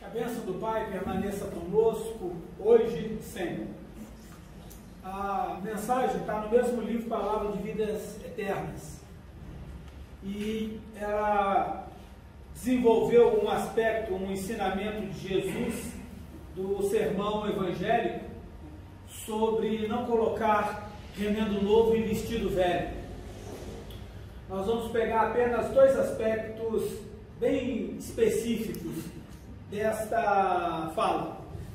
Que a bênção do Pai permaneça conosco, hoje e sempre. A mensagem está no mesmo livro, Palavra de Vidas Eternas. E ela desenvolveu um aspecto, um ensinamento de Jesus, do sermão evangélico, sobre não colocar remendo novo em vestido velho. Nós vamos pegar apenas dois aspectos bem específicos desta fala.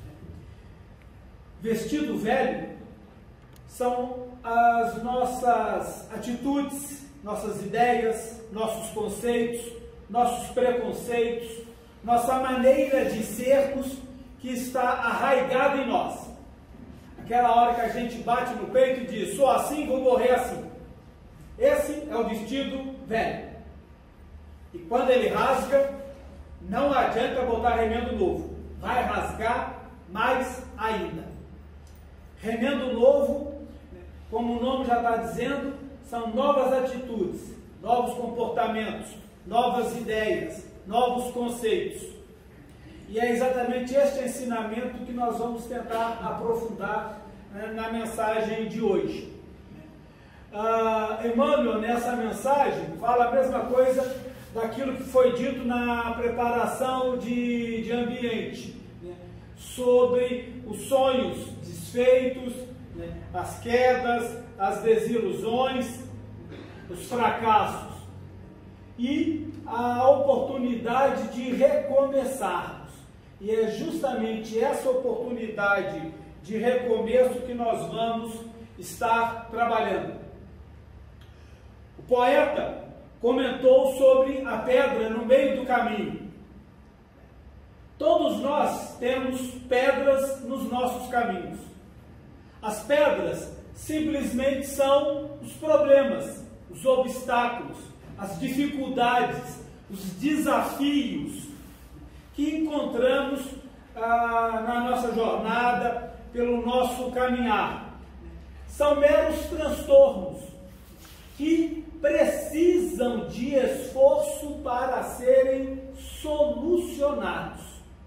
Vestido velho são as nossas atitudes, nossas ideias, nossos conceitos, nossos preconceitos, nossa maneira de sermos que está arraigado em nós. Aquela hora que a gente bate no peito e diz, sou assim, vou morrer assim. Esse é o vestido velho. E quando ele rasga, não adianta botar remendo novo. Vai rasgar mais ainda. Remendo novo, como o nome já está dizendo, são novas atitudes, novos comportamentos, novas ideias, novos conceitos. E é exatamente este ensinamento que nós vamos tentar aprofundar na mensagem de hoje. Emmanuel, nessa mensagem, fala a mesma coisa daquilo que foi dito na preparação de ambiente, sobre os sonhos desfeitos, as quedas, as desilusões, os fracassos e a oportunidade de recomeçarmos. E é justamente essa oportunidade de recomeço que nós vamos estar trabalhando. O poeta comentou sobre a pedra no meio do caminho. Todos nós temos pedras nos nossos caminhos. As pedras simplesmente são os problemas, os obstáculos, as dificuldades, os desafios que encontramos na nossa jornada, pelo nosso caminhar. São meros transtornos que precisam de esforço para serem solucionados.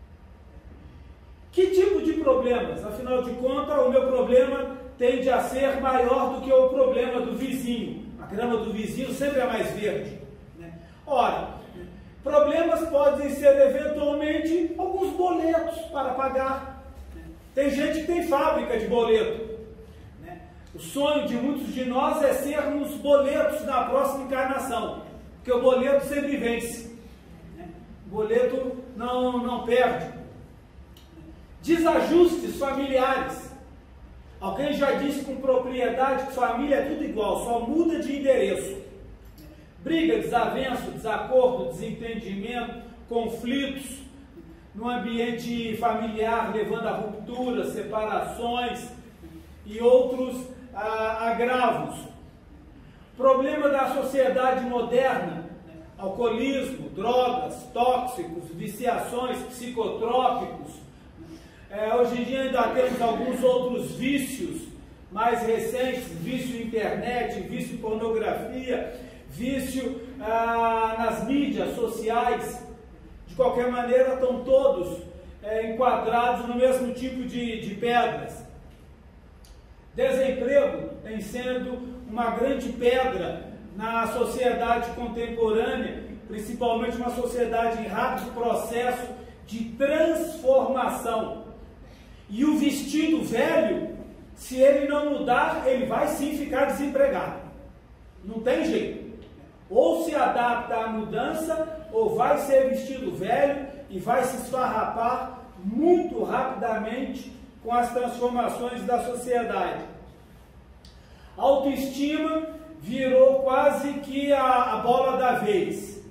Que tipo de problemas? Afinal de contas, o meu problema tende a ser maior do que o problema do vizinho. A grama do vizinho sempre é mais verde, Ora, problemas podem ser eventualmente alguns boletos para pagar. Tem gente que tem fábrica de boleto. O sonho de muitos de nós é sermos boletos na próxima encarnação, porque o boleto sempre vence. O boleto não perde. Desajustes familiares. Alguém já disse com propriedade que família é tudo igual, só muda de endereço. Briga, desavenço, desacordo, desentendimento, conflitos no ambiente familiar, levando a rupturas, separações e outros agravos. Problema da sociedade moderna, alcoolismo, drogas, tóxicos, viciações, psicotrópicos. Hoje em dia ainda temos alguns outros vícios mais recentes, vício internet, vício pornografia, vício nas mídias sociais. De qualquer maneira, estão todos enquadrados no mesmo tipo de pedras. Desemprego tem sendo uma grande pedra na sociedade contemporânea, principalmente uma sociedade em rápido processo de transformação. E o vestido velho, se ele não mudar, ele vai sim ficar desempregado. Não tem jeito. Ou se adapta à mudança, ou vai ser vestido velho e vai se esfarrapar muito rapidamente com as transformações da sociedade. A autoestima virou quase que a bola da vez.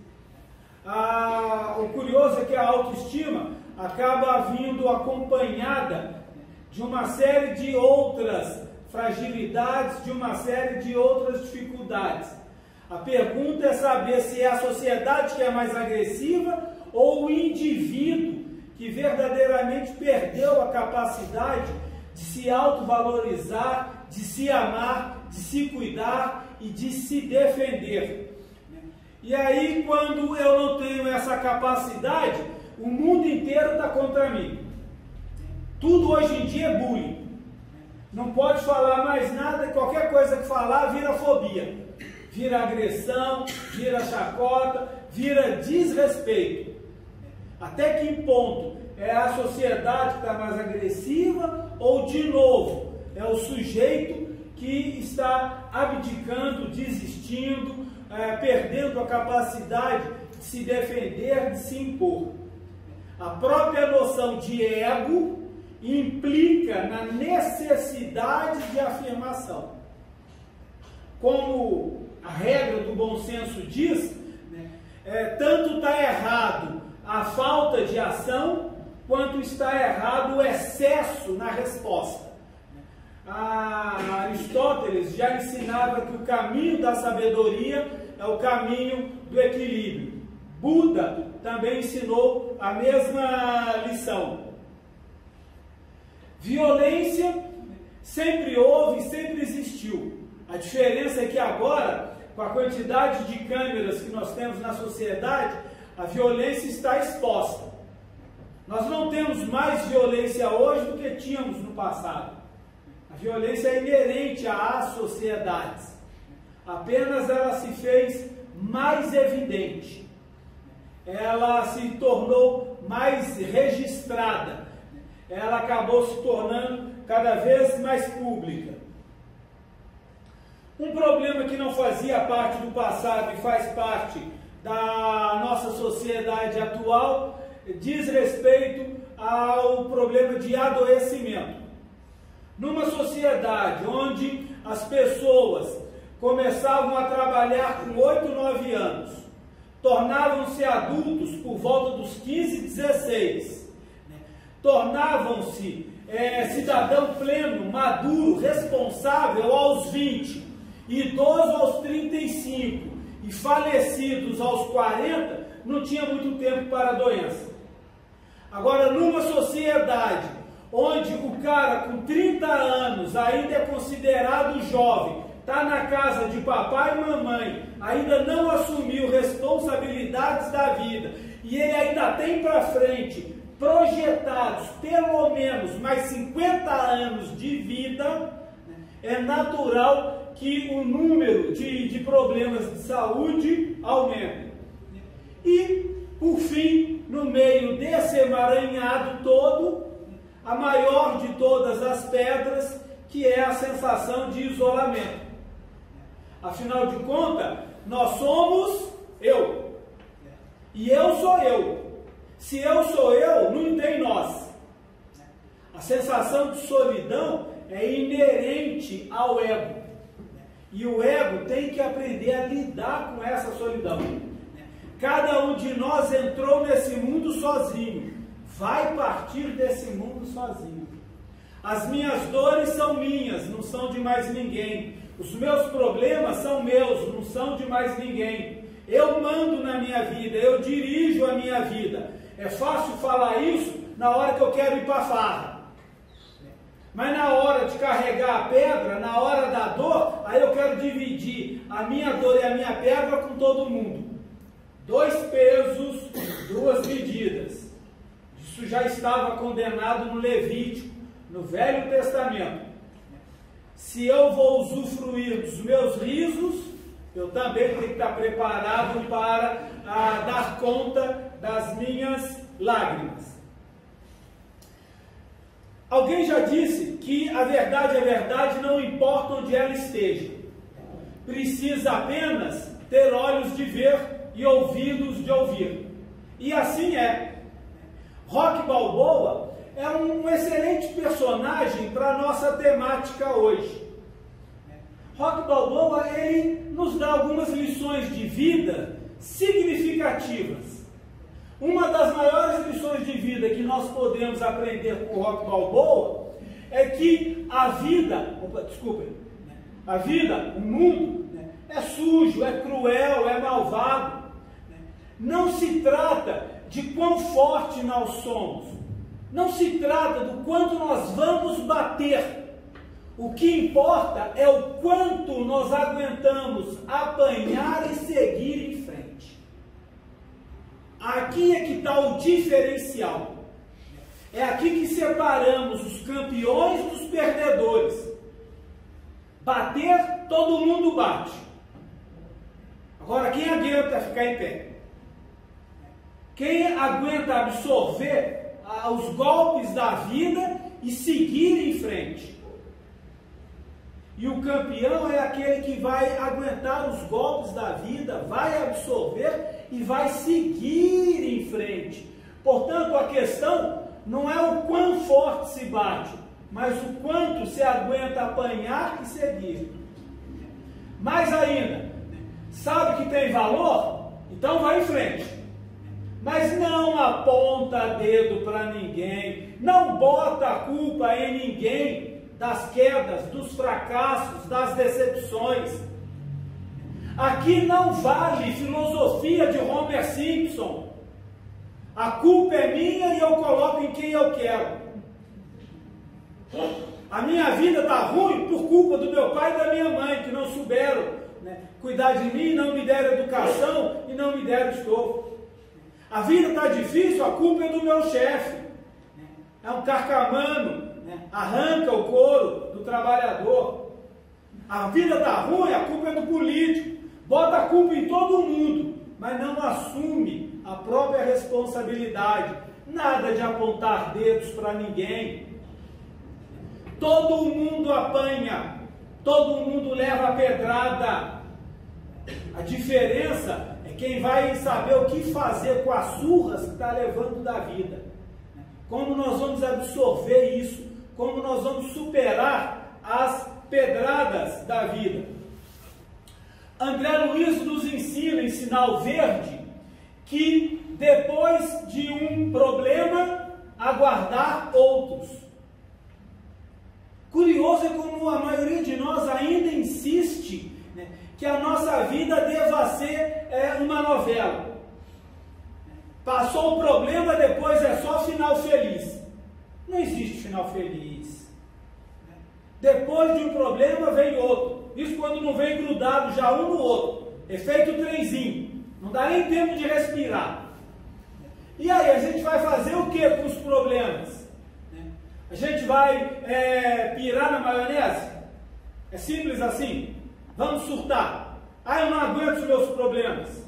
O curioso é que a autoestima acaba vindo acompanhada de uma série de outras fragilidades, de uma série de outras dificuldades. A pergunta é saber se é a sociedade que é mais agressiva ou o indivíduo que verdadeiramente perdeu a capacidade de se autovalorizar, de se amar, de se cuidar e de se defender. E aí, quando eu não tenho essa capacidade, o mundo inteiro está contra mim. Tudo hoje em dia é bullying. Não pode falar mais nada, qualquer coisa que falar vira fobia, vira agressão, vira chacota, vira desrespeito. Até que ponto é a sociedade que está mais agressiva ou, de novo, é o sujeito que está abdicando, desistindo, perdendo a capacidade de se defender, de se impor? A própria noção de ego implica na necessidade de afirmação. Como a regra do bom senso diz, tanto está errado a falta de ação, quanto está errado o excesso na resposta. Aristóteles já ensinava que o caminho da sabedoria é o caminho do equilíbrio. Buda também ensinou a mesma lição. Violência sempre houve e sempre existiu. A diferença é que agora, com a quantidade de câmeras que nós temos na sociedade, a violência está exposta. Nós não temos mais violência hoje do que tínhamos no passado. A violência é inerente às sociedades. Apenas ela se fez mais evidente. Ela se tornou mais registrada. Ela acabou se tornando cada vez mais pública. Um problema que não fazia parte do passado e faz parte da nossa sociedade atual diz respeito ao problema de adoecimento. Numa sociedade onde as pessoas começavam a trabalhar com 8, 9 anos, tornavam-se adultos por volta dos 15, 16, tornavam-se cidadão pleno, maduro, responsável aos 20, idoso aos 35 e falecidos aos 40, não tinha muito tempo para a doença. Agora, numa sociedade onde o cara com 30 anos ainda é considerado jovem, está na casa de papai e mamãe, ainda não assumiu responsabilidades da vida, e ele ainda tem para frente projetados pelo menos mais 50 anos de vida, é natural que o número de problemas de saúde aumente. E, por fim, no meio desse emaranhado todo, a maior de todas as pedras, que é a sensação de isolamento. Afinal de contas, nós somos eu. E eu sou eu. Se eu sou eu, não tem nós. A sensação de solidão é inerente ao ego. E o ego tem que aprender a lidar com essa solidão. Cada um de nós entrou nesse mundo sozinho. Vai partir desse mundo sozinho. As minhas dores são minhas, não são de mais ninguém. Os meus problemas são meus, não são de mais ninguém. Eu mando na minha vida, eu dirijo a minha vida. É fácil falar isso na hora que eu quero ir para a farra. Mas na hora de carregar a pedra, na hora da dor, aí eu quero dividir a minha dor e a minha pedra com todo mundo. 2 pesos, 2 medidas. Isso já estava condenado no Levítico, no Velho Testamento. Se eu vou usufruir dos meus risos, eu também tenho que estar preparado para dar conta das minhas lágrimas. Alguém já disse que a verdade não importa onde ela esteja. Precisa apenas ter olhos de ver e ouvidos de ouvir. E assim é. Rocky Balboa é um excelente personagem para a nossa temática hoje. Rocky Balboa, ele nos dá algumas lições de vida significativas. Uma das maiores lições de vida que nós podemos aprender com o Rocky Balboa é que a vida, o mundo, é sujo, é cruel, é malvado. Não se trata de quão forte nós somos. Não se trata do quanto nós vamos bater. O que importa é o quanto nós aguentamos apanhar e seguir em frente. Aqui é que está o diferencial. É aqui que separamos os campeões dos perdedores. Bater, todo mundo bate. Agora, quem aguenta ficar em pé? Quem aguenta absorver os golpes da vida e seguir em frente? E o campeão é aquele que vai aguentar os golpes da vida, vai absorver e vai seguir em frente. Portanto, a questão não é o quão forte se bate, mas o quanto se aguenta apanhar e seguir. Mais ainda, sabe que tem valor? Então vai em frente. Mas não aponta dedo para ninguém, não bota a culpa em ninguém das quedas, dos fracassos, das decepções. Aqui não vale filosofia de Homer Simpson. A culpa é minha e eu coloco em quem eu quero. A minha vida está ruim por culpa do meu pai e da minha mãe, que não souberam, né, cuidar de mim, não me deram educação e não me deram estofo. A vida está difícil, a culpa é do meu chefe. É um carcamano, né, arranca o couro do trabalhador. A vida está ruim, a culpa é do político. Bota a culpa em todo mundo, mas não assume a própria responsabilidade. Nada de apontar dedos para ninguém. Todo mundo apanha, todo mundo leva a pedrada. A diferença é quem vai saber o que fazer com as surras que está levando da vida. Como nós vamos absorver isso, como nós vamos superar as pedradas da vida. André Luiz nos ensina em Sinal Verde que depois de um problema, aguardar outros. Curioso é como a maioria de nós ainda insiste, né, que a nossa vida deva ser uma novela. Passou o problema, depois é só final feliz. Não existe final feliz. Depois de um problema vem outro. Isso quando não vem grudado já um no outro. Efeito trenzinho. Não dá nem tempo de respirar. E aí, a gente vai fazer o que com os problemas? A gente vai pirar na maionese? É simples assim? Vamos surtar. Ah, eu não aguento os meus problemas.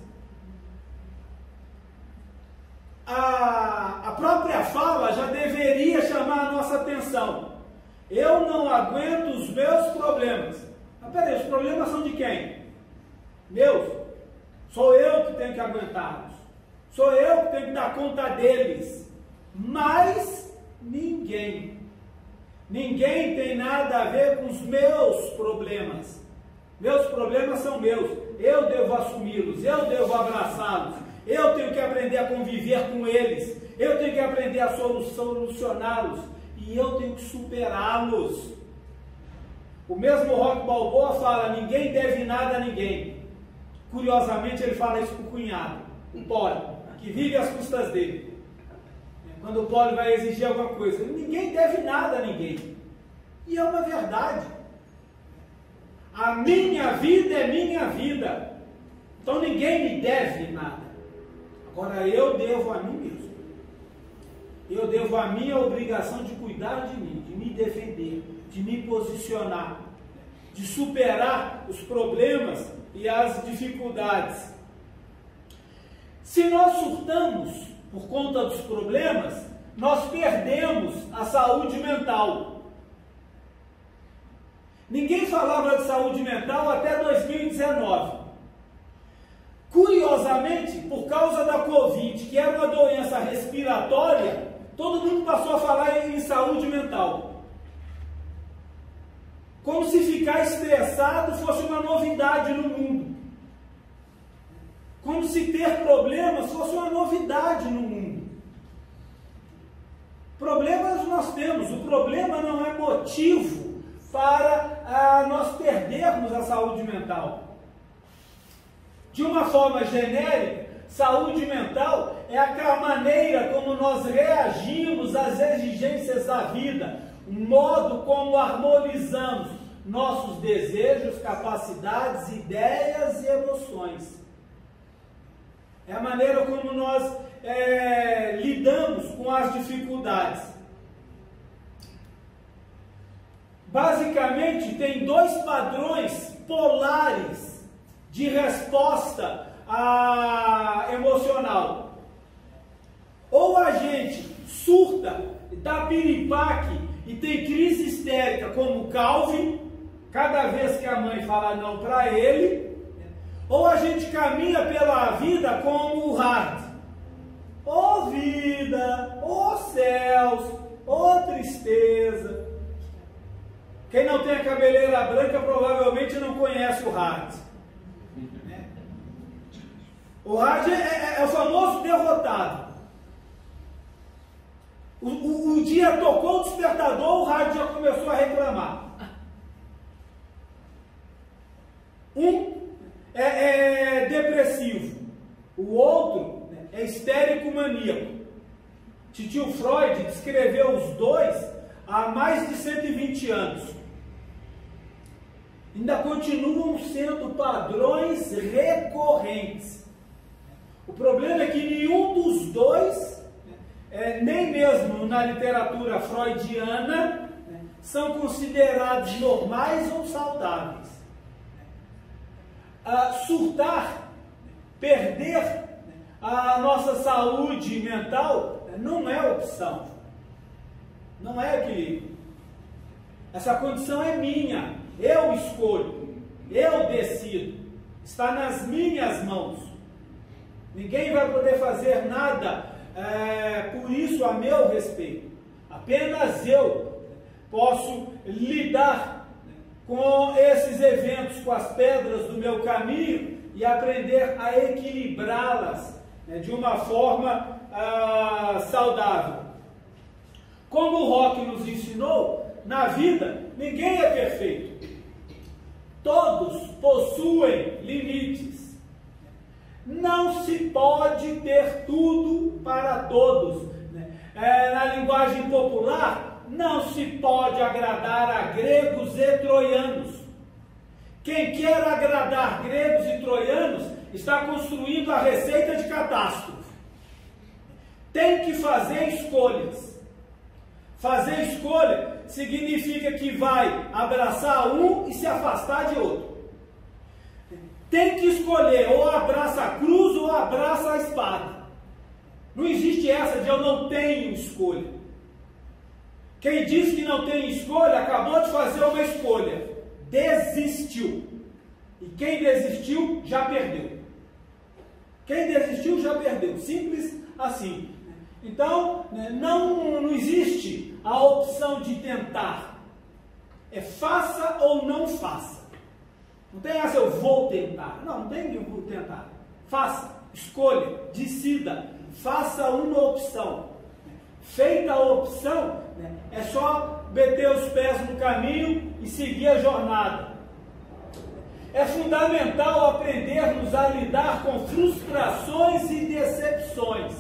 A própria fala já deveria chamar a nossa atenção. Eu não aguento os meus problemas. Mas peraí, os problemas são de quem? Meus. Sou eu que tenho que aguentá-los. Sou eu que tenho que dar conta deles. Mas ninguém. Ninguém tem nada a ver com os meus problemas. Meus problemas são meus. Eu devo assumi-los. Eu devo abraçá-los. Eu tenho que aprender a conviver com eles. Eu tenho que aprender a solucioná-los. E eu tenho que superá-los. O mesmo Rock Balboa fala, ninguém deve nada a ninguém. Curiosamente, ele fala isso para o cunhado, o Poli, que vive às custas dele. Quando o Poli vai exigir alguma coisa, ninguém deve nada a ninguém. E é uma verdade. A minha vida é minha vida. Então ninguém me deve nada. Agora eu devo a mim mesmo. Eu devo a minha obrigação de cuidar de mim, de me defender, de me posicionar, de superar os problemas e as dificuldades. Se nós surtamos por conta dos problemas, nós perdemos a saúde mental. Ninguém falava de saúde mental até 2019. Curiosamente, por causa da Covid, que era uma doença respiratória, todo mundo passou a falar em saúde mental. Como se ficar estressado fosse uma novidade no mundo. Como se ter problemas fosse uma novidade no mundo. Problemas nós temos, o problema não é motivo para nós perdermos a saúde mental. De uma forma genérica, saúde mental é aquela maneira como nós reagimos às exigências da vida, o modo como harmonizamos nossos desejos, capacidades, ideias e emoções. É a maneira como nós lidamos com as dificuldades? Basicamente, tem dois padrões polares de resposta emocional. Ou a gente surta, dá piripaque e tem crise histérica, como o Calvin, cada vez que a mãe fala não para ele, ou a gente caminha pela vida como o Hart. Ô vida, ô céus, ô tristeza. Quem não tem a cabeleira branca provavelmente não conhece o Hart. O Hart é o famoso derrotado. O dia tocou o despertador, o Hart já começou a reclamar. Um é depressivo, o outro é histérico maníaco. Titio Freud descreveu os dois há mais de 120 anos. Ainda continuam sendo padrões recorrentes. O problema é que nenhum dos dois, nem mesmo na literatura freudiana, são considerados normais ou saudáveis. Surtar, perder a nossa saúde mental não é opção, não é equilíbrio. Essa condição é minha, eu escolho, eu decido, está nas minhas mãos. Ninguém vai poder fazer nada por isso a meu respeito. Apenas eu posso lidar com esses eventos, com as pedras do meu caminho e aprender a equilibrá-las de uma forma saudável. Como o Rock nos ensinou, na vida ninguém é perfeito. Todos possuem limites. Não se pode ter tudo para todos. Na linguagem popular, não se pode agradar a gregos e troianos. Quem quer agradar gregos e troianos está construindo a receita de catástrofe. Tem que fazer escolhas. Fazer escolha significa que vai abraçar um e se afastar de outro. Tem que escolher, ou abraça a cruz ou abraça a espada. Não existe essa de eu não tenho escolha. Quem diz que não tem escolha, acabou de fazer uma escolha. Desistiu. E quem desistiu, já perdeu. Quem desistiu, já perdeu. Simples assim. Então, não existe a opção de tentar. É faça ou não faça. Não tem essa, eu vou tentar. Não tem eu vou tentar. Faça, escolha, decida. Faça uma opção. Feita a opção, é só meter os pés no caminho e seguir a jornada. É fundamental aprendermos a lidar com frustrações e decepções.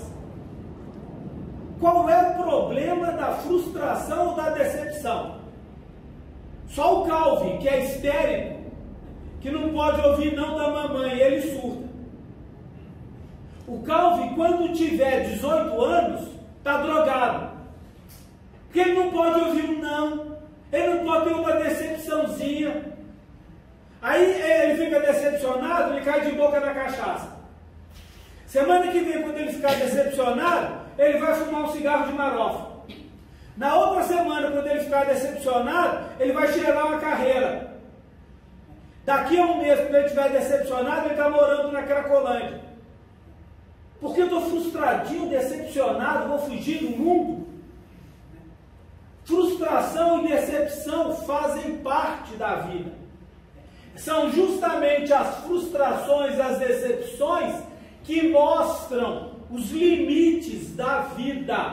Qual é o problema da frustração ou da decepção? Só o Calvin, que é histérico, que não pode ouvir não da mamãe, ele surta. O Calvin, quando tiver 18 anos, está drogado. Porque ele não pode ouvir um não, ele não pode ter uma decepçãozinha. Aí ele fica decepcionado, ele cai de boca na cachaça. Semana que vem, quando ele ficar decepcionado, ele vai fumar um cigarro de marofa. Na outra semana, quando ele ficar decepcionado, ele vai cheirar uma carreira. Daqui a um mês, quando ele estiver decepcionado, ele está morando na Cracolândia. Porque eu estou frustradinho, decepcionado, vou fugir do mundo. Frustração e decepção fazem parte da vida. São justamente as frustrações, as decepções que mostram os limites da vida.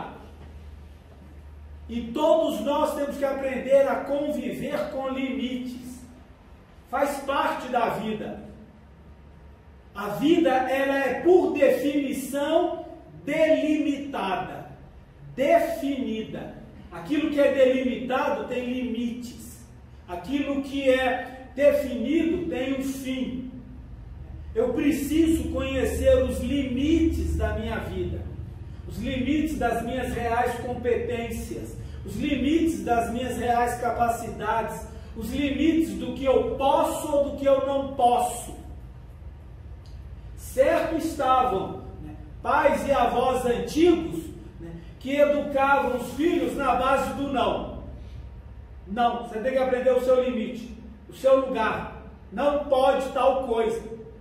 E todos nós temos que aprender a conviver com limites. Faz parte da vida. A vida, ela é por definição delimitada, definida. Aquilo que é delimitado tem limites. Aquilo que é definido tem um fim. Eu preciso conhecer os limites da minha vida. os limites das minhas reais competências, os limites das minhas reais capacidades, os limites do que eu posso ou do que eu não posso. Certo estavam, né, pais e avós antigos, né, que educavam os filhos na base do não. Não, você tem que aprender o seu limite, o seu lugar. Não pode tal coisa.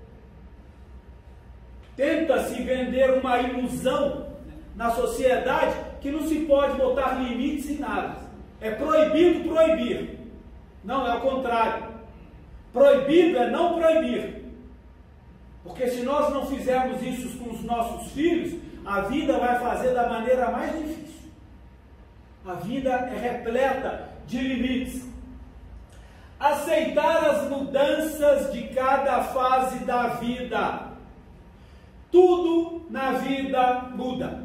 Tenta-se vender uma ilusão, né, na sociedade que não se pode botar limites em nada. É proibido proibir. Não, é o contrário. Proibido é não proibir. Porque se nós não fizermos isso com os nossos filhos, a vida vai fazer da maneira mais difícil. A vida é repleta de limites. Aceitar as mudanças de cada fase da vida. Tudo na vida muda.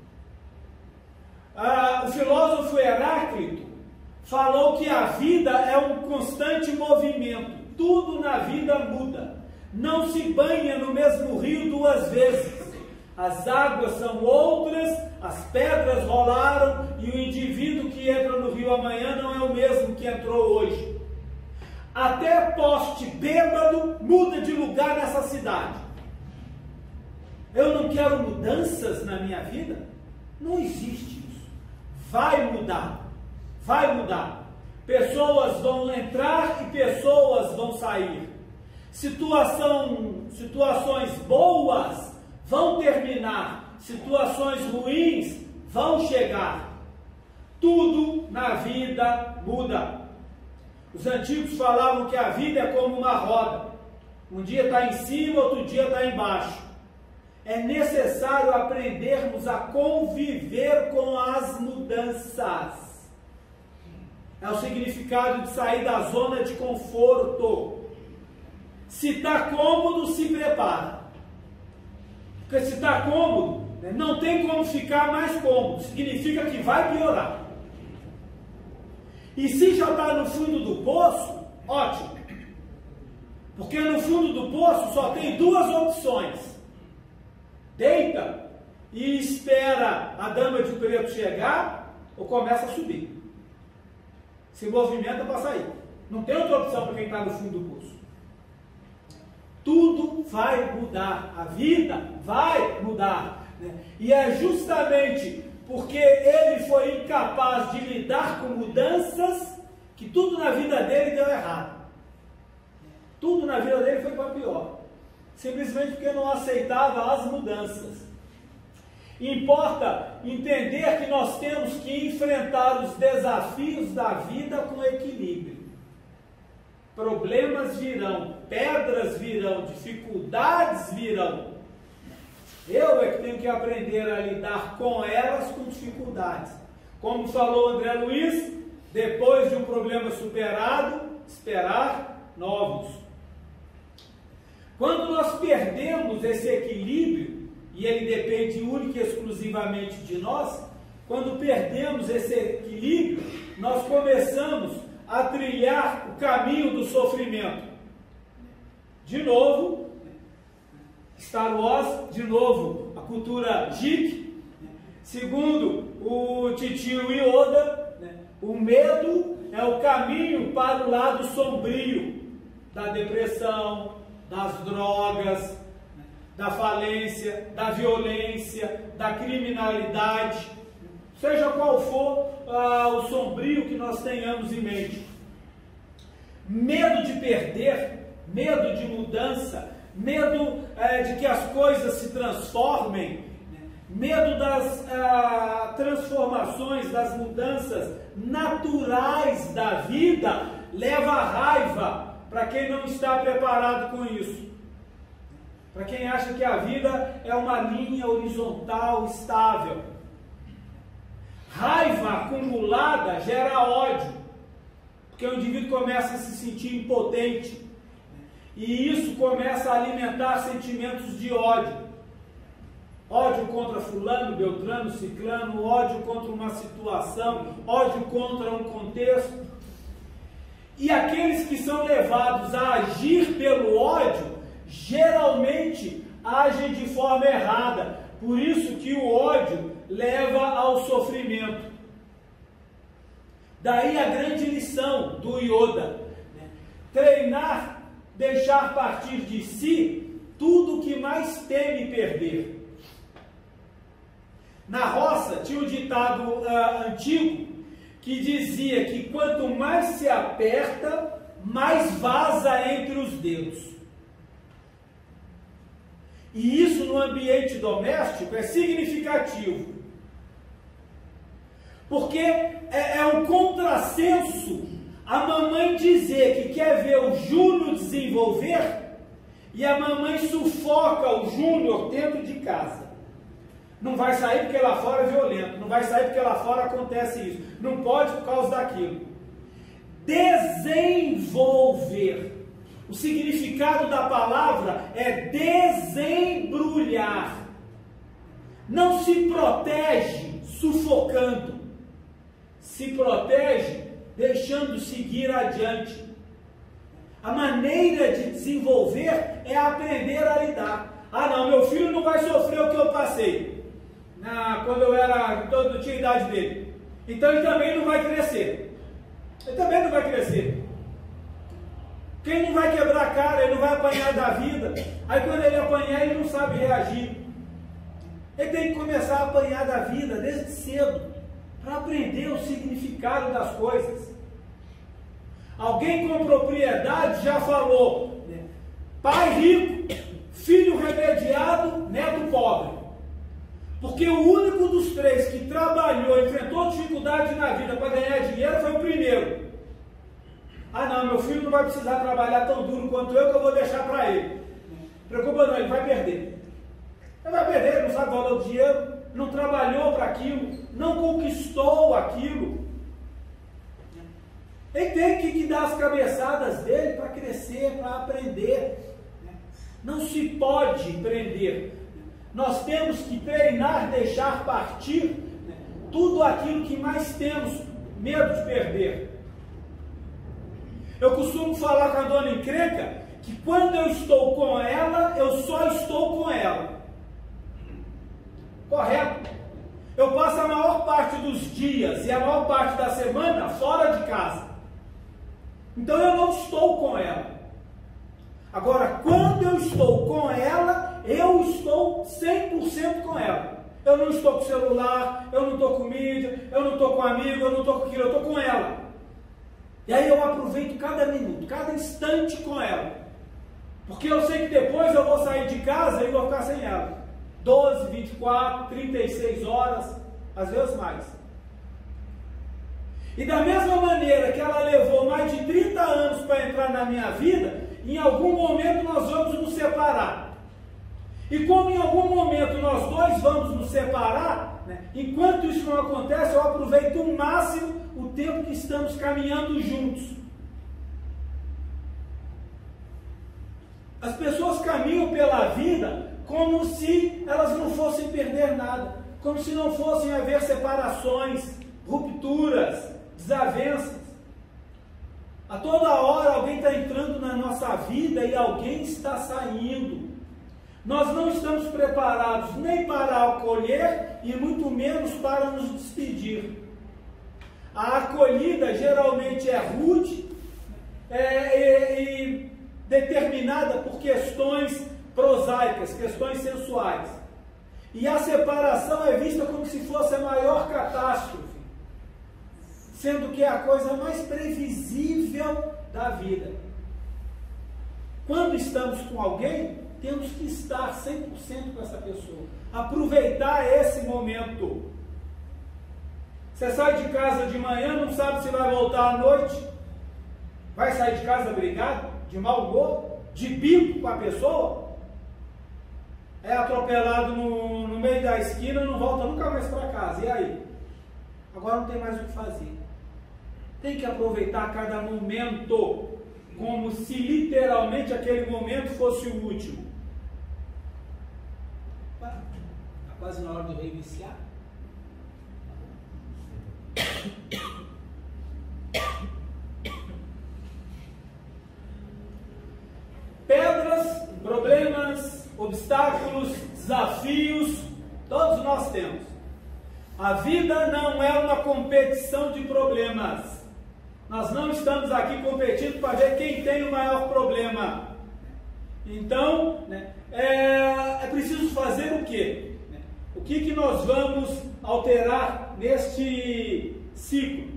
O filósofo Heráclito falou que a vida é um constante movimento. Tudo na vida muda. Não se banha no mesmo rio duas vezes. As águas são outras, as pedras rolaram e o indivíduo que entra no rio amanhã não é o mesmo que entrou hoje. Até poste bêbado muda de lugar nessa cidade. Eu não quero mudanças na minha vida? Não existe isso. Vai mudar. Vai mudar. Pessoas vão entrar e pessoas vão sair. Situações boas vão terminar. Situações ruins vão chegar. Tudo na vida muda. Os antigos falavam que a vida é como uma roda. Um dia está em cima, outro dia está embaixo. É necessário aprendermos a conviver com as mudanças. É o significado de sair da zona de conforto. Se está cômodo, se prepara. Porque se está cômodo, né, não tem como ficar mais cômodo. Significa que vai piorar. E se já está no fundo do poço, ótimo. Porque no fundo do poço só tem duas opções. Deita e espera a dama de preto chegar ou começa a subir. Se movimenta para sair. Não tem outra opção para quem está no fundo do poço. Tudo vai mudar. A vida vai mudar. Né? E é justamente porque ele foi incapaz de lidar com mudanças que tudo na vida dele deu errado. Tudo na vida dele foi para pior. Simplesmente porque não aceitava as mudanças. Importa entender que nós temos que enfrentar os desafios da vida com equilíbrio. Problemas virão, pedras virão, dificuldades virão. Eu é que tenho que aprender a lidar com elas, com dificuldades. Como falou André Luiz, depois de um problema superado, esperar novos. Quando nós perdemos esse equilíbrio, e ele depende única e exclusivamente de nós, quando perdemos esse equilíbrio, nós começamos a trilhar o caminho do sofrimento. De novo, Star Wars, de novo, a cultura geek, segundo o titio Yoda, o medo é o caminho para o lado sombrio da depressão, das drogas, da falência, da violência, da criminalidade, seja qual for o sombrio que nós tenhamos em mente. Medo de perder, medo de mudança, medo de que as coisas se transformem, medo das transformações, das mudanças naturais da vida, leva a raiva para quem não está preparado com isso. Para quem acha que a vida é uma linha horizontal estável. Raiva acumulada gera ódio, porque o indivíduo começa a se sentir impotente. E isso começa a alimentar sentimentos de ódio. Ódio contra fulano, beltrano, ciclano, ódio contra uma situação, ódio contra um contexto. E aqueles que são levados a agir pelo ódio, geralmente agem de forma errada. Por isso que o ódio leva ao sofrimento. Daí a grande lição do Yoda, né? Treinar, deixar partir de si tudo o que mais teme perder. Na roça tinha um ditado antigo que dizia que quanto mais se aperta, mais vaza entre os dedos. E isso no ambiente doméstico é significativo. Porque é um contrassenso a mamãe dizer que quer ver o Júnior desenvolver e a mamãe sufoca o Júnior dentro de casa. Não vai sair porque lá fora é violento, não vai sair porque lá fora acontece isso, não pode por causa daquilo. Desenvolver. O significado da palavra é desembrulhar. Não se protege sufocando. Se protege deixando seguir adiante. A maneira de desenvolver é aprender a lidar. Ah não, meu filho não vai sofrer o que eu passei quando eu tinha a idade dele. Então ele também não vai crescer. Ele também não vai crescer. Quem não vai quebrar a cara, ele não vai apanhar da vida. Aí quando ele apanhar, ele não sabe reagir. Ele tem que começar a apanhar da vida desde cedo, para aprender o significado das coisas. Alguém com propriedade já falou, né? Pai rico, filho remediado, neto pobre. Porque o único dos três que trabalhou, enfrentou dificuldade na vida para ganhar dinheiro foi o primeiro. Ah não, meu filho não vai precisar trabalhar tão duro quanto eu, que eu vou deixar para ele. Preocupa não, ele vai perder. Ele vai perder, ele não sabe o valor do dinheiro, não trabalhou para aquilo, não conquistou aquilo. Ele tem que dar as cabeçadas dele para crescer, para aprender. Não se pode prender. Nós temos que treinar, deixar partir tudo aquilo que mais temos medo de perder. Eu costumo falar com a dona encrenca que quando eu estou com ela, eu só estou com ela. Correto? Eu passo a maior parte dos dias e a maior parte da semana fora de casa. Então eu não estou com ela. Agora, quando eu estou com ela, eu estou 100% com ela. Eu não estou com celular, eu não estou com mídia, eu não estou com amigo, eu não estou com aquilo, eu estou com ela. E aí eu aproveito cada minuto, cada instante com ela. Porque eu sei que depois eu vou sair de casa e vou ficar sem ela. 12, 24, 36 horas, às vezes mais. E da mesma maneira que ela levou mais de 30 anos para entrar na minha vida, em algum momento nós vamos nos separar. E como em algum momento nós dois vamos nos separar, né, enquanto isso não acontece, eu aproveito o máximo o tempo que estamos caminhando juntos. As pessoas caminham pela vida como se elas não fossem perder nada, como se não fossem haver separações, rupturas, desavenças. A toda hora alguém está entrando na nossa vida e alguém está saindo. Nós não estamos preparados nem para acolher e muito menos para nos despedir. A acolhida geralmente é rude e determinada por questões prosaicas, questões sensuais. E a separação é vista como se fosse a maior catástrofe, sendo que é a coisa mais previsível da vida. Quando estamos com alguém, temos que estar 100% com essa pessoa, aproveitar esse momento. Você sai de casa de manhã, não sabe se vai voltar à noite, vai sair de casa brigado, de mau humor, de bico com a pessoa, é atropelado no meio da esquina, não volta nunca mais para casa. E aí? Agora não tem mais o que fazer. Tem que aproveitar cada momento, como se literalmente aquele momento fosse o último. Está quase na hora do reiniciar. Pedras, problemas, obstáculos, desafios, todos nós temos. A vida não é uma competição de problemas. Nós não estamos aqui competindo para ver quem tem o maior problema. Então, é preciso fazer o quê? O que nós vamos alterar neste ciclo?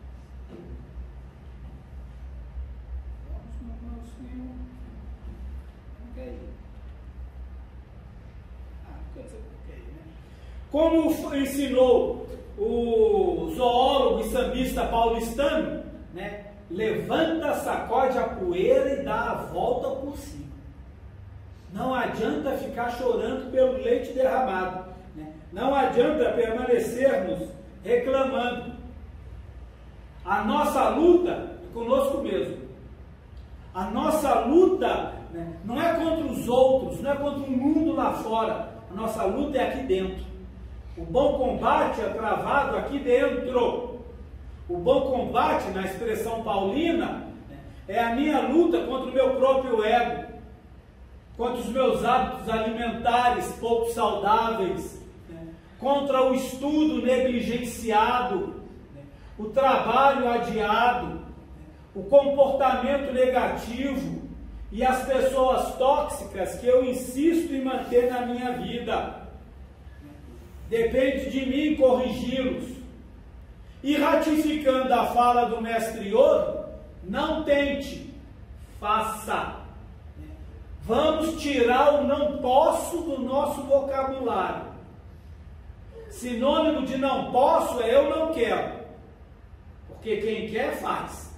Como ensinou o zoólogo e sambista paulistano, levanta, sacode a poeira e dá a volta por cima. Não adianta ficar chorando pelo leite derramado. Não adianta permanecermos reclamando. A nossa luta é conosco mesmo. A nossa luta não é contra os outros, não é contra o mundo lá fora. A nossa luta é aqui dentro. O bom combate é travado aqui dentro. O bom combate, na expressão paulina, é a minha luta contra o meu próprio ego, contra os meus hábitos alimentares pouco saudáveis, contra o estudo negligenciado, o trabalho adiado, o comportamento negativo e as pessoas tóxicas que eu insisto em manter na minha vida. Depende de mim corrigi-los. E ratificando a fala do mestre Yoda, não tente, faça. Vamos tirar o não posso do nosso vocabulário. Sinônimo de não posso é eu não quero. Porque quem quer faz.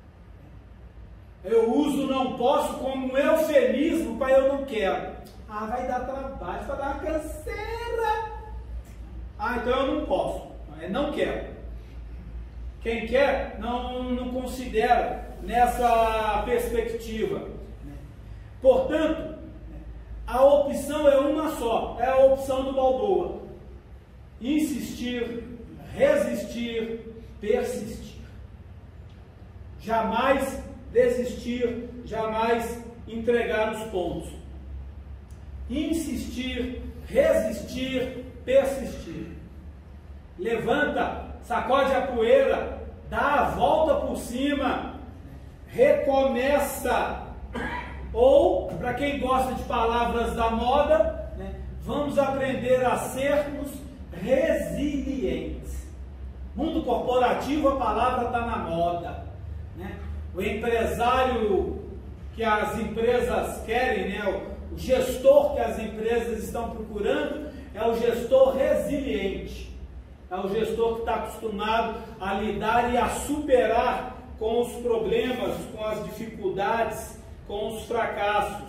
Eu uso não posso como um eufemismo para eu não quero. Ah, vai dar trabalho, vai dar uma canseira. Ah, então eu não posso. Não quero. Quem quer não considera nessa perspectiva. Portanto, a opção é uma só. É a opção do Balboa. Insistir, resistir, persistir. Jamais desistir, jamais entregar os pontos. Insistir, resistir, persistir. Levanta, sacode a poeira, dá a volta por cima, recomeça. Ou, para quem gosta de palavras da moda, vamos aprender a sermos resilientes. Mundo corporativo, a palavra está na moda. O empresário que as empresas querem, o gestor que as empresas estão procurando, é o gestor resiliente. É o gestor que está acostumado a lidar e a superar com os problemas, com as dificuldades, com os fracassos.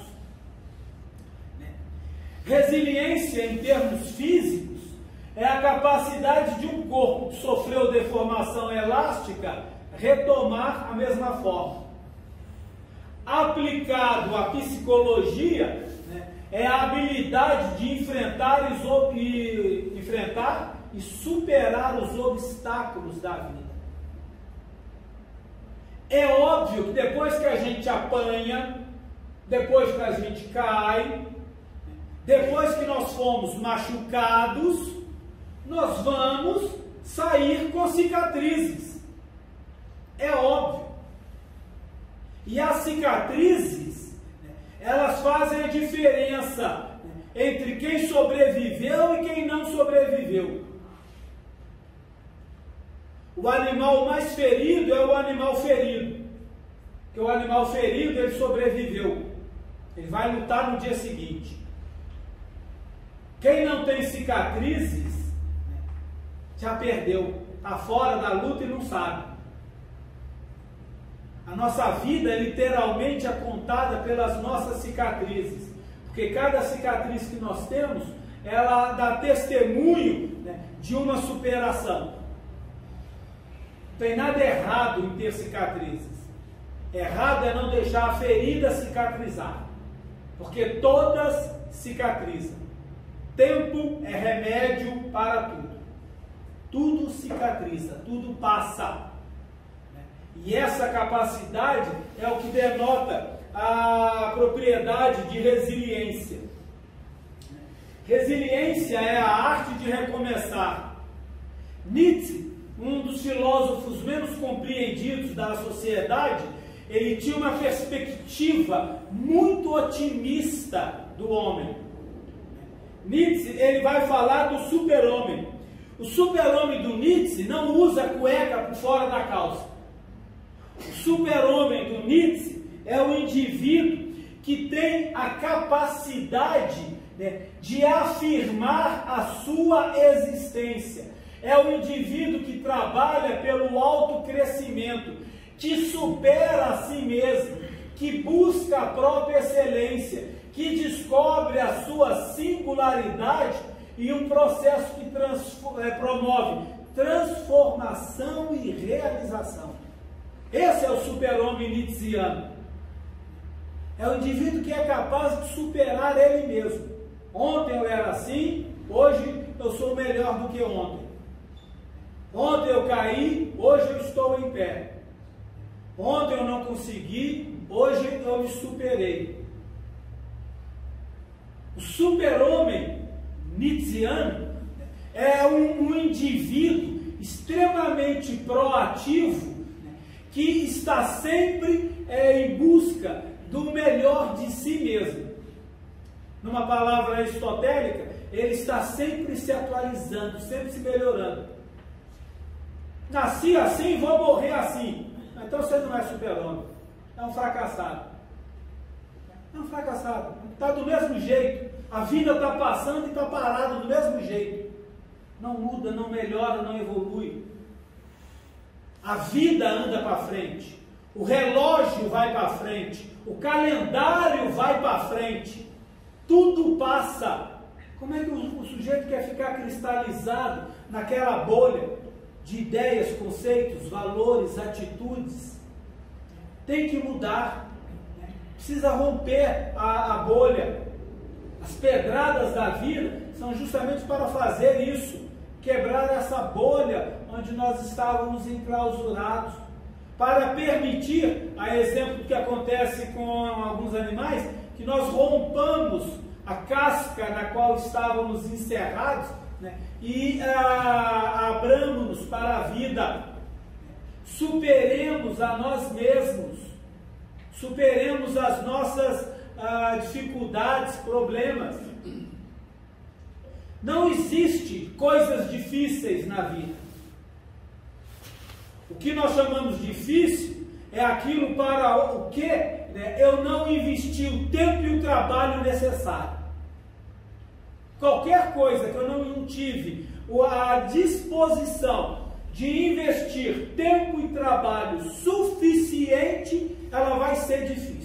Resiliência, em termos físicos, é a capacidade de um corpo que sofreu deformação elástica retomar a mesma forma. Aplicado à psicologia, é a habilidade de enfrentar e superar os obstáculos da vida. É óbvio que depois que a gente apanha, depois que a gente cai, depois que nós fomos machucados, nós vamos sair com cicatrizes. É óbvio. E as cicatrizes, elas fazem a diferença entre quem sobreviveu e quem não sobreviveu. O animal mais ferido é o animal ferido. Porque o animal ferido, ele sobreviveu. Ele vai lutar no dia seguinte. Quem não tem cicatrizes, já perdeu. Está fora da luta e não sabe. A nossa vida, literalmente, é contada pelas nossas cicatrizes. Porque cada cicatriz que nós temos, ela dá testemunho de uma superação. Não tem nada errado em ter cicatrizes. Errado é não deixar a ferida cicatrizar. Porque todas cicatrizam. Tempo é remédio para tudo. Tudo cicatriza, tudo passa. E essa capacidade é o que denota a propriedade de resiliência. Resiliência é a arte de recomeçar. Nietzsche, um dos filósofos menos compreendidos da sociedade, ele tinha uma perspectiva muito otimista do homem. Nietzsche, ele vai falar do super-homem. O super-homem do Nietzsche não usa cueca por fora da calça. O super-homem do Nietzsche é o indivíduo que tem a capacidade, né, de afirmar a sua existência. É o indivíduo que trabalha pelo autocrescimento, que supera a si mesmo, que busca a própria excelência, que descobre a sua singularidade e um processo que promove transformação e realização. Esse é o super-homem nietzschiano. É o indivíduo que é capaz de superar ele mesmo. Ontem eu era assim, hoje eu sou melhor do que ontem. Ontem eu caí, hoje eu estou em pé. Ontem eu não consegui, hoje eu me superei. O super-homem nietzschiano é um indivíduo extremamente proativo, que está sempre em busca do melhor de si mesmo. Numa palavra aristotélica, ele está sempre se atualizando, sempre se melhorando. Nasci assim, vou morrer assim. Então você não é super-homem, é um fracassado. É um fracassado, está do mesmo jeito. A vida está passando e está parado do mesmo jeito. Não muda, não melhora, não evolui. A vida anda para frente, o relógio vai para frente, o calendário vai para frente, tudo passa. Como é que o sujeito quer ficar cristalizado naquela bolha de ideias, conceitos, valores, atitudes? Tem que mudar, precisa romper a bolha. As pedradas da vida são justamente para fazer isso, quebrar essa bolha onde nós estávamos enclausurados, para permitir, a exemplo do que acontece com alguns animais, que nós rompamos a casca na qual estávamos encerrados, né, e abramos para a vida, superemos a nós mesmos, superemos as nossas dificuldades, problemas. Não existe coisas difíceis na vida. O que nós chamamos de difícil é aquilo para o que eu não investi o tempo e o trabalho necessário. Qualquer coisa que eu não tive a disposição de investir tempo e trabalho suficiente, ela vai ser difícil.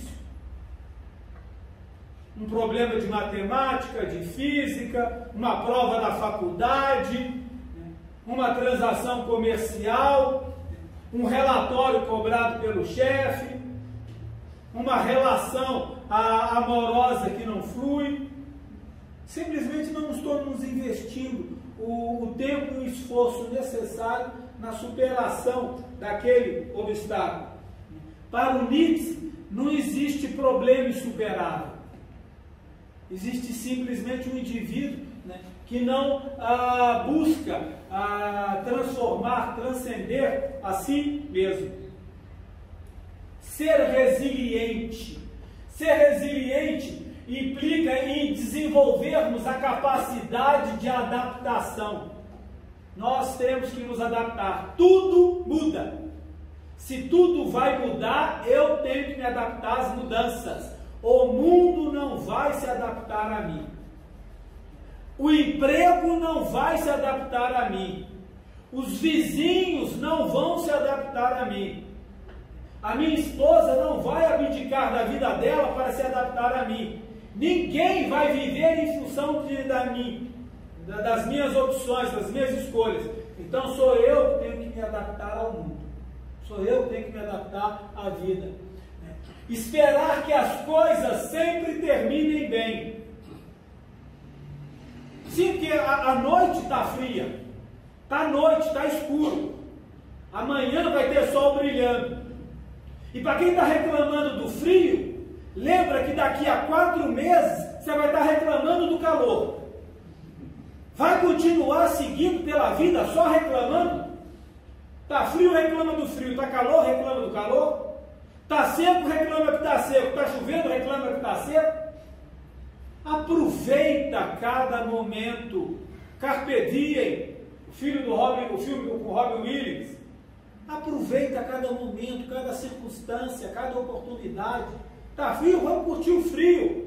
Um problema de matemática, de física, uma prova da faculdade, uma transação comercial, um relatório cobrado pelo chefe, uma relação amorosa que não flui. Simplesmente não estamos investindo o tempo e o esforço necessário na superação daquele obstáculo. Para o Nietzsche, não existe problema insuperável. Existe simplesmente um indivíduo, né, que não busca transformar, transcender a si mesmo. Ser resiliente. Ser resiliente implica em desenvolvermos a capacidade de adaptação. Nós temos que nos adaptar. Tudo muda. Se tudo vai mudar, eu tenho que me adaptar às mudanças. O mundo não vai se adaptar a mim. O emprego não vai se adaptar a mim. Os vizinhos não vão se adaptar a mim. A minha esposa não vai abdicar da vida dela para se adaptar a mim. Ninguém vai viver em função das minhas opções, das minhas escolhas. Então sou eu que tenho que me adaptar ao mundo. Sou eu que tenho que me adaptar à vida. Esperar que as coisas sempre terminem bem. Sim, que a noite está fria, está noite, está escuro. Amanhã vai ter sol brilhando. E para quem está reclamando do frio, lembra que daqui a 4 meses você vai estar reclamando do calor. Vai continuar seguindo pela vida só reclamando? Está frio, reclama do frio. Está calor, reclama do calor. Está seco, reclama que está seco. Está chovendo, reclama que está seco. Aproveita cada momento. Carpe diem, o filme com Robin Williams. Aproveita cada momento, cada circunstância, cada oportunidade. Está frio? Vamos curtir o frio.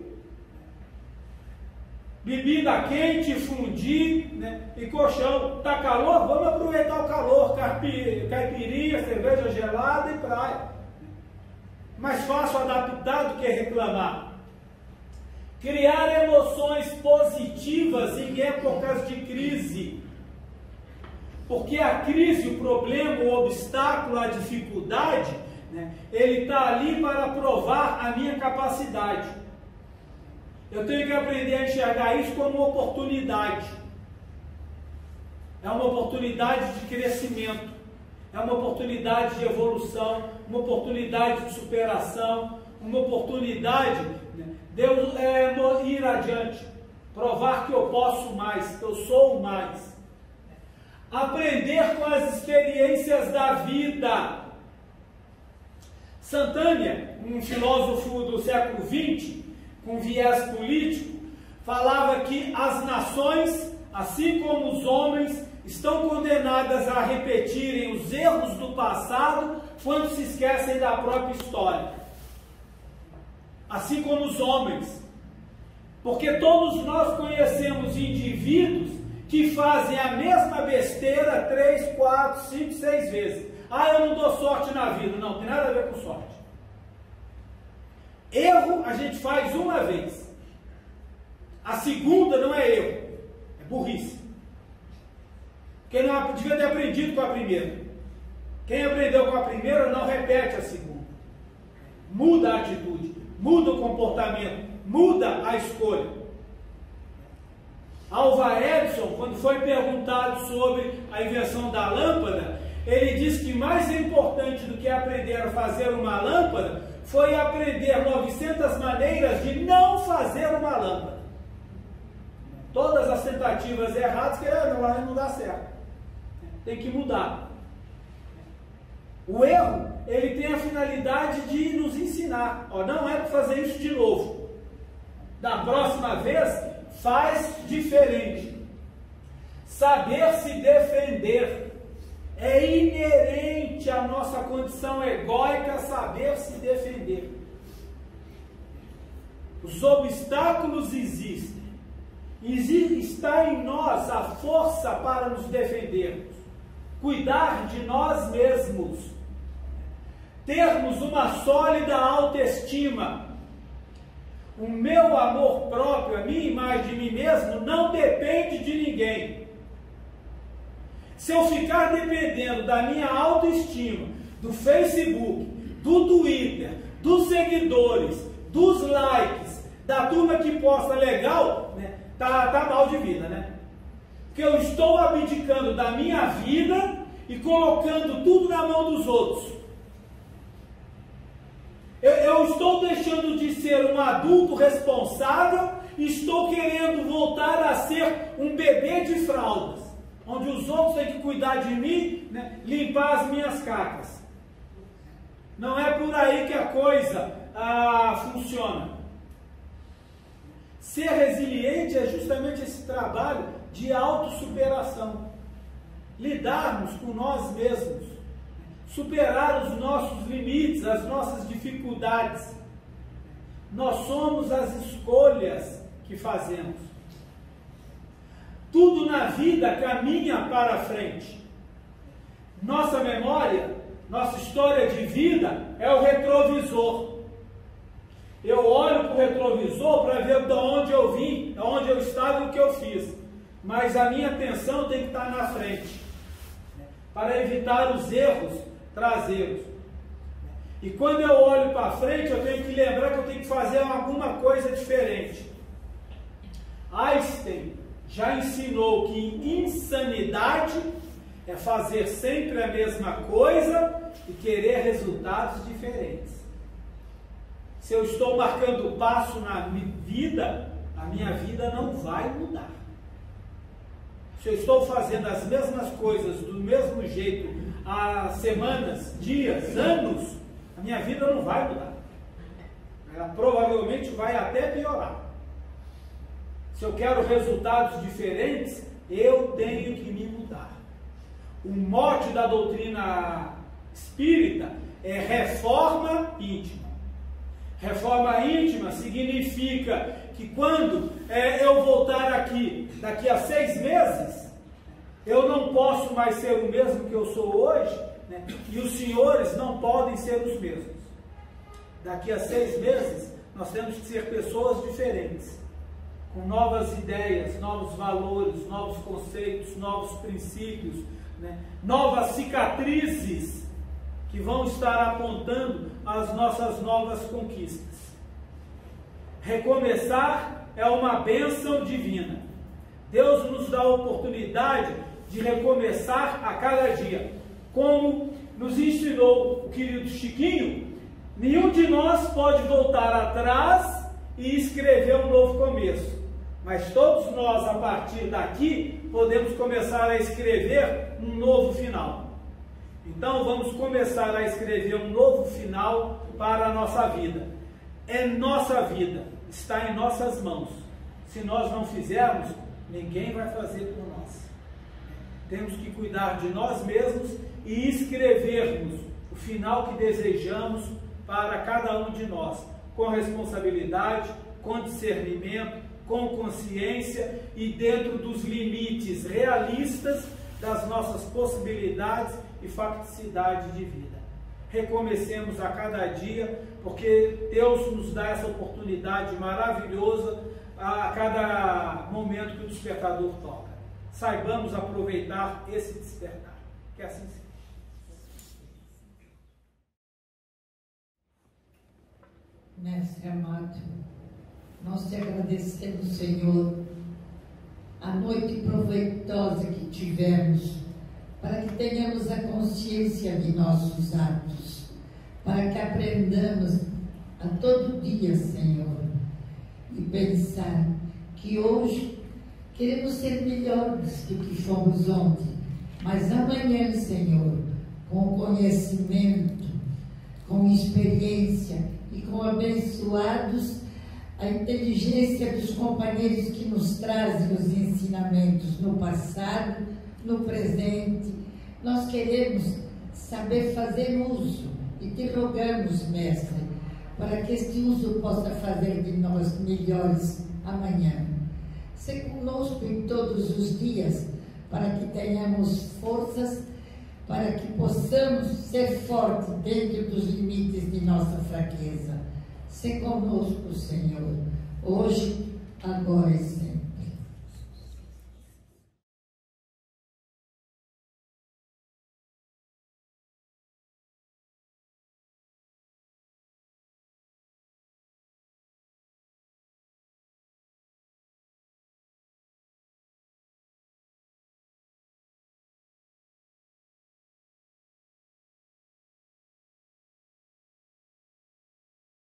Bebida quente, fundi, né? E colchão. Está calor? Vamos aproveitar o calor. Caipirinha, cerveja gelada e praia. Mais fácil adaptar do que reclamar. Criar emoções positivas em épocas de crise. Porque a crise, o problema, o obstáculo, a dificuldade, né, ele está ali para provar a minha capacidade. Eu tenho que aprender a enxergar isso como uma oportunidade. É uma oportunidade de crescimento. É uma oportunidade de evolução, uma oportunidade de superação, uma oportunidade, né, de eu ir adiante, provar que eu posso mais, que eu sou mais. Aprender com as experiências da vida. Santânia, um filósofo do século XX, com viés político, falava que as nações, assim como os homens, estão condenadas a repetirem os erros do passado quando se esquecem da própria história. Assim como os homens. Porque todos nós conhecemos indivíduos que fazem a mesma besteira 3, 4, 5, 6 vezes. Ah, eu não dou sorte na vida. Não, tem nada a ver com sorte. Erro a gente faz uma vez. A segunda não é erro, é burrice. Quem não devia ter aprendido com a primeira. Quem aprendeu com a primeira não repete a segunda. Muda a atitude, muda o comportamento, muda a escolha. Alva Edison, quando foi perguntado sobre a invenção da lâmpada, ele disse que mais importante do que aprender a fazer uma lâmpada foi aprender 900 maneiras de não fazer uma lâmpada. Todas as tentativas erradas, que não dá certo. Tem que mudar. O erro, ele tem a finalidade de nos ensinar. Não é para fazer isso de novo. Da próxima vez, faz diferente. Saber se defender é inerente à nossa condição egóica, saber se defender. Os obstáculos existem. Está em nós a força para nos defendermos. Cuidar de nós mesmos. Termos uma sólida autoestima. O meu amor próprio, a minha imagem de mim mesmo, não depende de ninguém. Se eu ficar dependendo da minha autoestima, do Facebook, do Twitter, dos seguidores, dos likes, da turma que posta legal, né, tá mal de vida, né? Porque eu estou abdicando da minha vida e colocando tudo na mão dos outros. Eu estou deixando de ser um adulto responsável e estou querendo voltar a ser um bebê de fraldas, onde os outros têm que cuidar de mim, né, limpar as minhas cacas. Não é por aí que a coisa funciona. Ser resiliente é justamente esse trabalho de autossuperação. Lidarmos com nós mesmos. Superar os nossos limites, as nossas dificuldades. Nós somos as escolhas que fazemos. Tudo na vida caminha para frente. Nossa memória, nossa história de vida é o retrovisor. Eu olho para o retrovisor para ver de onde eu vim, de onde eu estava e o que eu fiz. Mas a minha atenção tem que estar na frente, para evitar os erros traseiros. E quando eu olho para frente, eu tenho que lembrar que eu tenho que fazer alguma coisa diferente. Einstein já ensinou que insanidade é fazer sempre a mesma coisa e querer resultados diferentes. Se eu estou marcando passo na vida, a minha vida não vai mudar. se eu estou fazendo as mesmas coisas do mesmo jeito há semanas, dias, anos, a minha vida não vai mudar. Ela provavelmente vai até piorar. Se eu quero resultados diferentes, eu tenho que me mudar. O mote da doutrina espírita é reforma íntima. Reforma íntima significa que quando eu voltar aqui, daqui a 6 meses, eu não posso mais ser o mesmo que eu sou hoje, né? E os senhores não podem ser os mesmos. Daqui a 6 meses, nós temos que ser pessoas diferentes, com novas ideias, novos valores, novos conceitos, novos princípios, né? Novas cicatrizes que vão estar apontando as nossas novas conquistas. Recomeçar é uma bênção divina. Deus nos dá a oportunidade de recomeçar a cada dia. Como nos ensinou o querido Chiquinho, nenhum de nós pode voltar atrás e escrever um novo começo. Mas todos nós, a partir daqui, podemos começar a escrever um novo final. Então vamos começar a escrever um novo final para a nossa vida. É nossa vida, está em nossas mãos. Se nós não fizermos, ninguém vai fazer por nós. Temos que cuidar de nós mesmos e escrevermos o final que desejamos para cada um de nós, com responsabilidade, com discernimento, com consciência e dentro dos limites realistas das nossas possibilidades e facticidade de vida. Recomecemos a cada dia, porque Deus nos dá essa oportunidade maravilhosa a cada momento que o despertador toca. Saibamos aproveitar esse despertar. Que assim seja. Mestre amado, nós te agradecemos, Senhor, a noite proveitosa que tivemos, para que tenhamos a consciência de nossos atos, para que aprendamos a todo dia, Senhor, e pensar que hoje queremos ser melhores do que fomos ontem, mas amanhã, Senhor, com conhecimento, com experiência e com abençoados, a inteligência dos companheiros que nos trazem os ensinamentos no passado, no presente. Nós queremos saber fazer uso e te rogamos, Mestre, para que este uso possa fazer de nós melhores amanhã. Se conosco em todos os dias, para que tenhamos forças, para que possamos ser fortes dentro dos limites de nossa fraqueza. Se conosco, Senhor, hoje, agora e sempre.